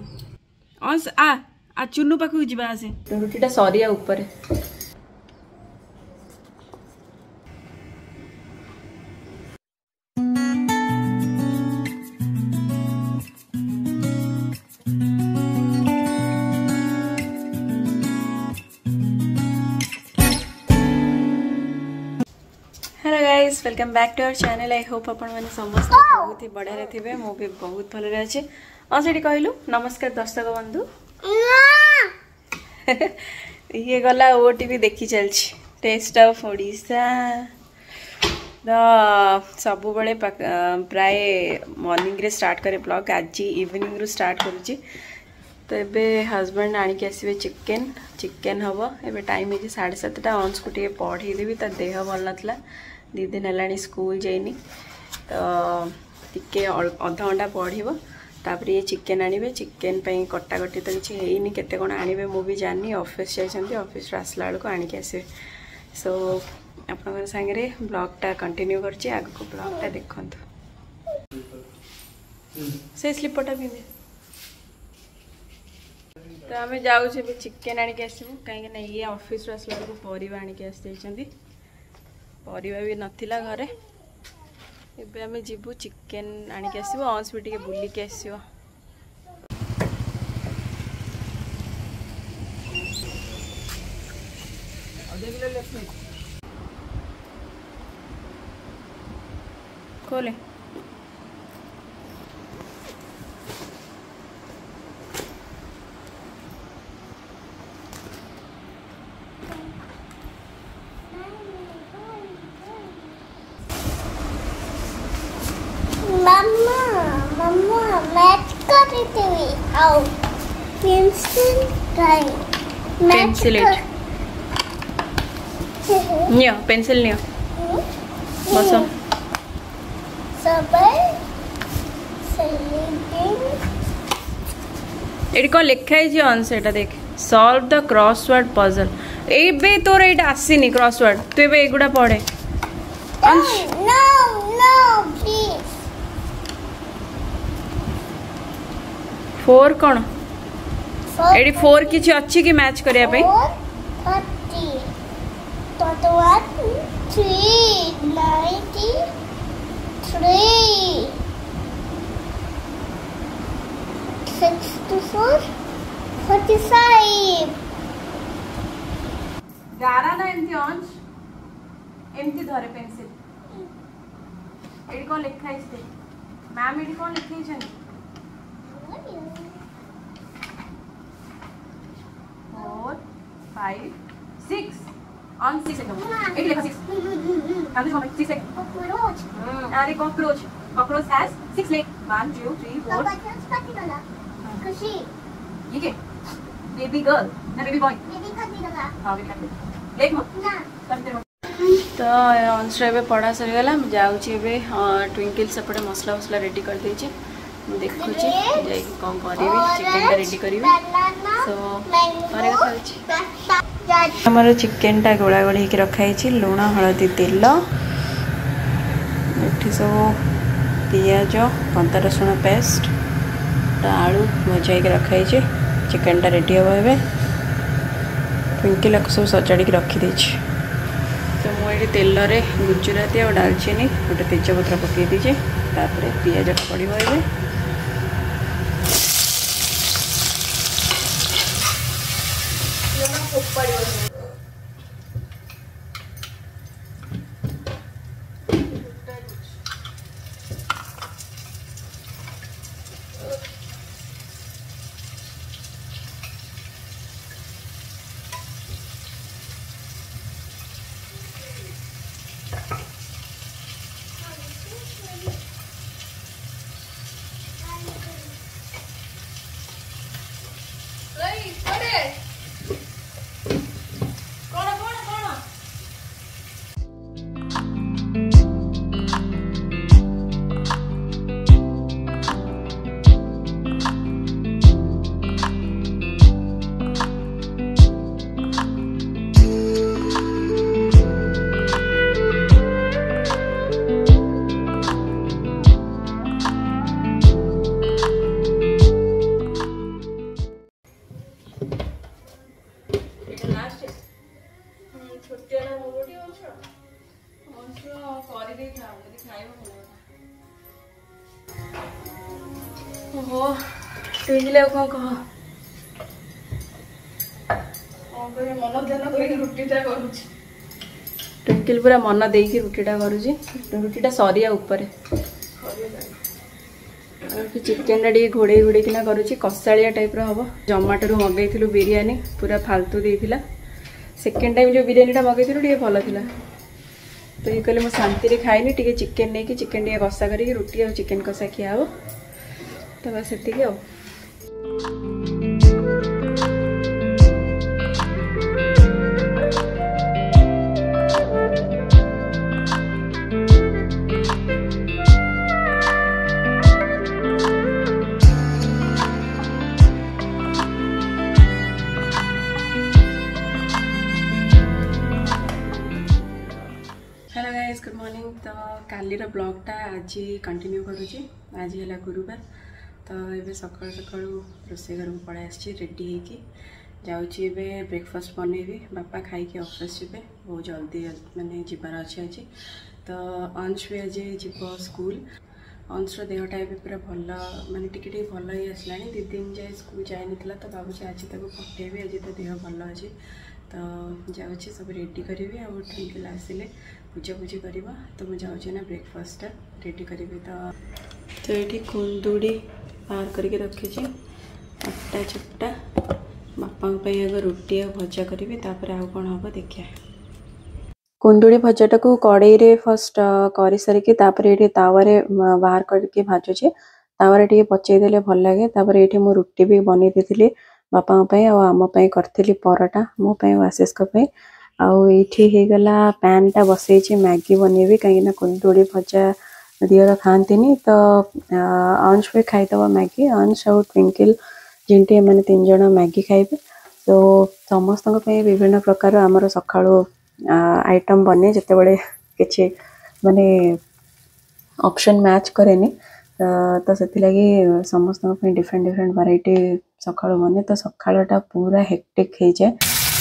आ चुन्नू पाखु जीवा आसे रुटीटा सरिया ऊपर hello guys welcome back to our channel. I hope आपण माने समस्त बहुत ही बढ़िया थे मु भी बहुत भल अच्छे। और से कहलु नमस्कार दर्शक बंधु ये गला ओटीवी देखी चलछि टेस्ट ऑफ ओडिशा सब बड़े प्राय मॉर्निंग रे स्टार्ट करे ब्लॉग आज इवनिंग रू स्टार्ट करूची। तो एबे हस्बैंड आनिक आसबे चिकेन हम एबे टाइम है 7:30 अंश को पढ़ी देवी तार देह भल नाला 2 दिन है स्कूल जाइनी तो टिके अध घंटा पढ़ तापर ये चिकेन आनिबे चिकेन पे कटाकटी तो किसी है केते कौन आनिबे मु भी जानी ऑफिस जाइछन्ती ऑफिस आसला बेलू आनिक आसबे। सो आपन संगे ब्लॉगटा कंटिन्यू करछि आगु को ब्लॉगटा देखंतु से स्लीपरटा पिंधे तो आम जाऊँ चिकेन आनिक आसबू कहीं ये ऑफिस आसला बेलू परिवा आनिक आसी परिवा भी नथिला घरे एबे आमे जीवु चिकेन आनिक आसबू अंश भी टिके बुलिक आसबो। खोले मैच कर रही थी आओ पेंसिल ड्राइंग पेंसिल नियो पेंसिल नियो बसो सब सेलिंग एडी को लिखा है अंश एटा देख सॉल्व द क्रॉसवर्ड पजल एबे तोर एटा आसीनी क्रॉसवर्ड तू एबे एगुडा पढ़े अंश नो नो प्लीज 4 कौन एडी 4 किछि अछि कि मैच करिया पे 30 तो 1 3 90 3 6 to 4 45 गारा ना एमती अंश एमती धरे पेंसिल एडी कोन लिखा है इसे मैम एडी कोन लिखै छन 4 5 6 on 6 एडी लिखा 6 काफी समय 6 कॉकरोच अरे कॉकरोच हैज 6 लेग 1 2 3 4 खुशी ये के बेबी गर्ल ना बेबी बॉय बेबी खाती लगा हां बेबी खाती लेग मत ना करते तो अंश रे पढ़ा सरी गला जाउची एबे ट्विंकल सेपटे मसला मसला रेडी कर देछि देखुची जाई कोन करबी चिकन रेडी करबी सो मारे खाउची हमर चिकन टा गोळा गोळी के रखाई छी लूण हळदी तेल एठी सब पियाज पंता रसुण पेस्ट आलू मजाई के रखाई छी चिकन टा रेडी हो एबे ट्विंकल सब सजाड़ी के रखी दे तो मुझे तेल रे गुजराती और डालचीनी गोटे तेजपत्र पकई दीजिए तापर पियाज पड़ो ए ओहो ट्विंकल कौन कह मन ध्यान करके रुटीटा करुच्ची ट्विंकल पूरा मन देकी रुटीटा करुच्ची रुटीटा सरिया ऊपर चिकेन टा घोड़े घोड़े किना करुच्ची कषाड़िया टाइप हम जोमाटो मगई बिरियानी पूरा फालतू देला सेकेंड टाइम जो बिरियानी टा मगई भल था तो ये कहले मुझे शांति खाइनी टी चिकेन नहीं कि चिकेन टी कषा करके रुटी और चिकेन कषा खिया हो तो बस से हेलो गाइस गुड मॉर्निंग तो कालीर ब्लॉगटा आज कंटिन्यू करुँची आज है गुरुवार तो ये सकाल सकाल रोसे घर को पड़े आसी रेडी होगी जाऊँगी ब्रेकफास्ट बनैबी बापा खाई ऑफिस जीवे बहुत जल्दी माने जीवार अच्छे आज तो अंश भी आज जीव स्कूल अंशर देहटा भी पूरा भल माने टिके भल ही आसला 2 दिन जाए स्कूल जाए ना तो भावुँ आज पठेबी आज तो देह भल अच्छे तो जाऊँगी सब रेडी करी और ट्विंकल आसिले पूजा पूजी करवा तो मुझे जाऊँगी ना ब्रेकफास्ट रेडी करी तो ये कुंदुड़ी बाहर करके रखी अटा चपटा बापा अगर रुटी और भजा करी तापर आउ कौन हम देखिए कुंदुड़ी भजाटा को कड़े फर्स्ट कर सारिकी ये तावे बाहर करके भाजुचे तावे टे पचईदे भल लगे तापर ये मुझे रुटी भी बनई देती बापा आम करी पराटा मोपाई आशीष आईठी गला पैन टा बसई मैगी बनैबी कहीं कुंदुड़ी भजा दिहर खाती तो अंश भी खाईदब मैगी अंश और ट्विंकल जिंटी मैंने 3 जन मैगी खाइबे तो समस्त विभिन्न प्रकार आमर सका आइटम बने जिते बड़े किसी माने ऑप्शन मैच करेनी तो से समस्त डिफरेंट डिफरेंट वैरायटी सका बने तो सकाळटा पूरा हेक्टिक हो जाए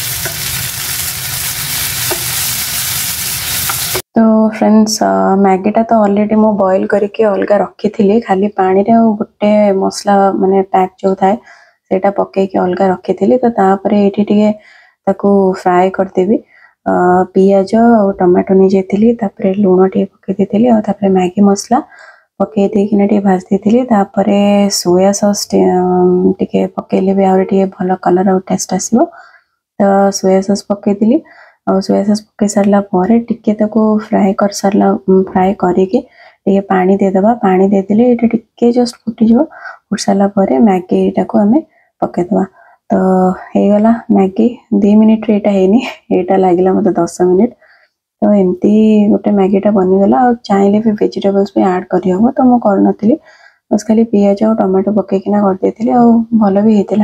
तो फ्रेंड्स मैगीटा तो ऑलरेडी मु बॉईल करके अलग रखी थी खाली पानी रे गोटे मसला माने पैक जो थाए सेटा पकईकी अलग रखी थी तो तापर ये फ्राए करदेवी पियाज और टमाटो नहीं जाइली लुण टे पकई देती और मैगी मसला पकई देकिना टे भाजी देती सोया सॉस टे पकईले भी आउरी टे भल कलर और टेस्ट आसो तो सोया सॉस पकईली और सोया सॉस पकई सारा टिके फ्राए कर सारा फ्राए करके पानी देदबा पानी देदेले टिके जस्ट फुटीज फुट सारा मैगी टाको आम पकईदबा तो हो गला मैगी 2 मिनिट एटा हैनी एटा लागला मत 10 मिनिट तो एमती गोटे मैगीटा बनीगला और चाहिए भी वेजिटेबल्स भी ऐड करहब तो मुझे करनी बस खाली पियाज और टमाटो पकईकिना करदेली और भल भी होता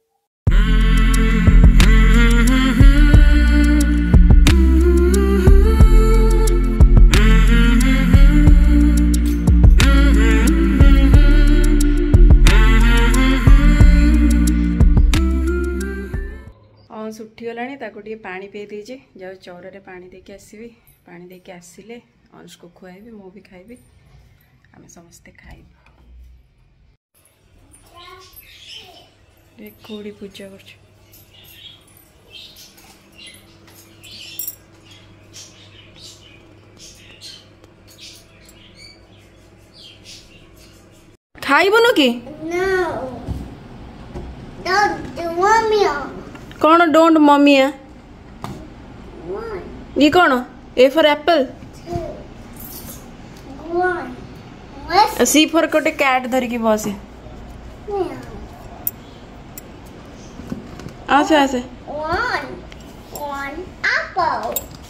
उठीगला टे पानी पी देजे जाओ चौर पानी देके आसबि पानी देके आसिले अंश को खुआबी मु भी खाइबी आम समस्ते खाइबी कोड़ी पूजा कर खाइबनु कि कौन डोंट मम्मी है ये कौन A for apple C for कोटे कैट धरिकी बस आसे आसे one apple.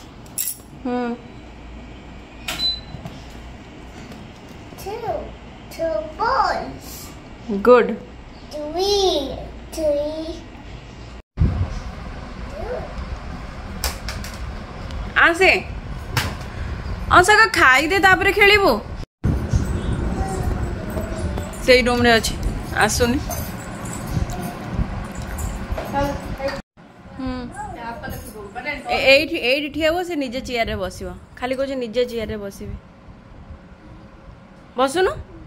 Two balls. Good. Three. आसे आसा का खाई दे तापर खेलिबो सेई रूम रे अछि आसुनी एठी ठियाबो से निजे चेयर रे बसिबो खाली को जे निजे चेयर रे बसिबे बसुन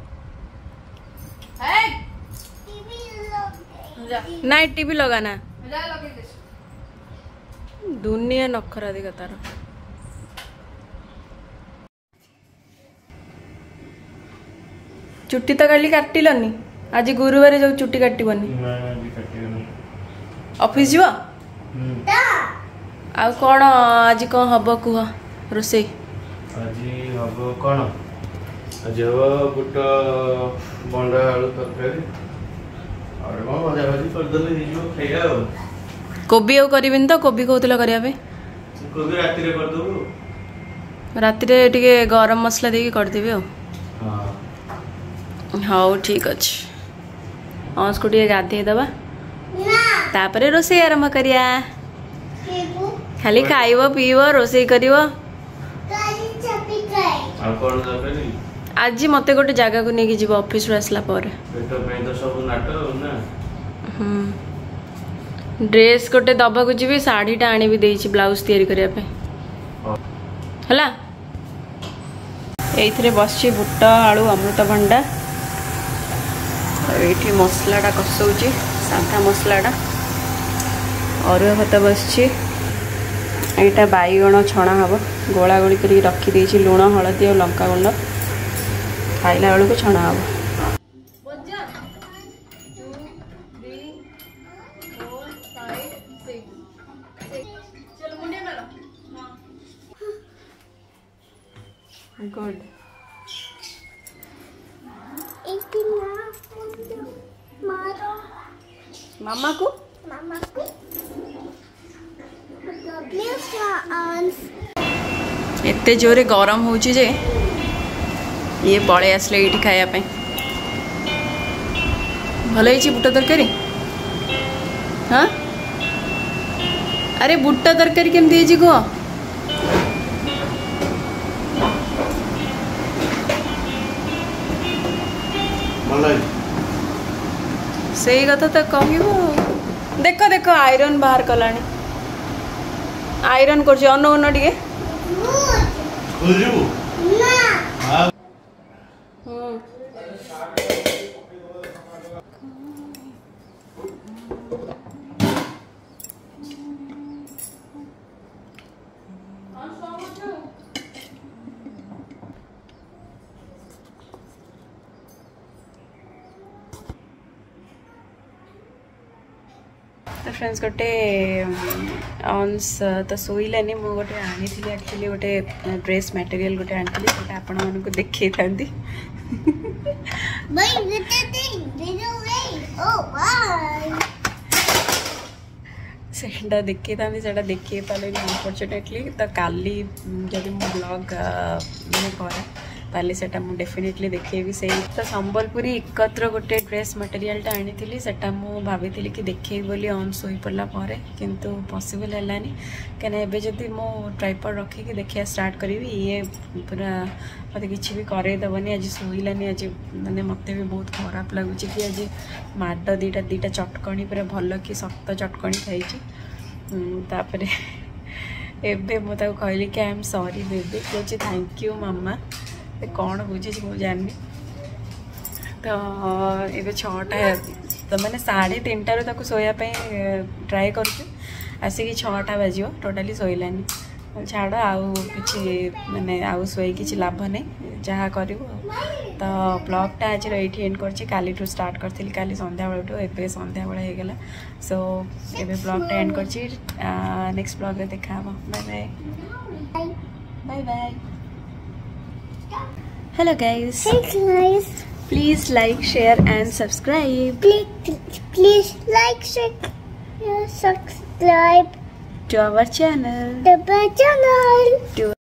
नाइट टीवी लगाना दुनिया नखरा देखा तार चुट्टी तो काली काटिलनी आज गुरुवार जो चुट्टी काटबनी ऑफिस जीव आ कौन आज कौन हम कह रोसे आज हम कौन आज हम बुट बंडा आलू तरकारी और कौन भजा भाजी करदेले खाइया कोबी आउ करबिन तो कोबी कहूला करिया पे कोबी राति रे कर दबो राति रे टिके गरम मसला देके कर देबे हां हाउ ठीक अछि अंश को टिके गाधे दबा तापरे रोसे आरंभ करिया खाली खाइबो पीबो रोसे करिवो आज मते गोटे जगह को नेकी जीव ऑफिस रो आसला पर पेट पे तो सब नाटो ना ड्रेस गोटे दबा को जीवी साड़ी टा आनी भी देछि ब्लाउज तैयारी करिया पे हला एइथरे बसछि बुट आलू अमृतभंडा एठी मसला टा कसौछि साधा मसला टा अरुआ भात बसछि एटा बाईगण छणा हबो गोला गोली करी रखी देछि लूण हळदी और लंका गुंड खाइला बेलू को छणा हबो गुड मामा को एते जोरे गरम होची जे ये पळे आसले एठी खाया पे भले हिची बुट्टा तरकारी हाँ अरे बुट्टा तरकारी केम देजी को सही कथा तो कहबो देख देख आयरन बाहर कलानी आयरन कर अन्न उन्न टिके तो फ्रेंड्स गोटे अंश तो शोलानी मु गोटे आनी एक्चुअली गोटे ड्रेस मटेरियल गोटे आनी आपण मानक देखई था सेटा देखई था देखी पारे अनफॉर्चुनेटली तो काली जब मो ब्लॉग मैंने करा ताली सेटा मु डेफिनेटली देखेबी से तो संबलपुरी एकत्र गोटे ड्रेस मटेरियल आनी सेटा मु भाभी कि देखे बोली ऑन सोई पड़ला पारे किंतु पॉसिबल हैलानी कहीं एबे जदि मो ट्राइपॉड रखिकी देखिया स्टार्ट करी ये पूरा मत किसी भी करदेवनी आज शोलानी आज मैंने मत भी बहुत खराब लगुच कि आज माड दीटा चटकणी पूरा भल कि सख्त चटकणी खाई तापरे एबे मु ताको कहली कि आई एम सॉरी बेबी कहे थैंक यू मामा कौन बुझे मुझे जानी तो ये 6टा तो मैंने 3:30 शोयापी ट्राए कर आसिक 6टा बाज टोटाली शोलानी छाड़ आउ कि मैंने आउ शोई कि लाभ नहीं जहाँ कर तो ब्लॉगटा आज ये एंड कर स्टार्ट करी काली संध्या बेलू एवं संध्या बेला होगला सो एवं ब्लॉगटा एंड कर नेक्स्ट ब्लॉग देखा bye bye bye bye Hello guys. Hey guys. Please like, share and subscribe. Please like, share, subscribe to our channel. To our channel. To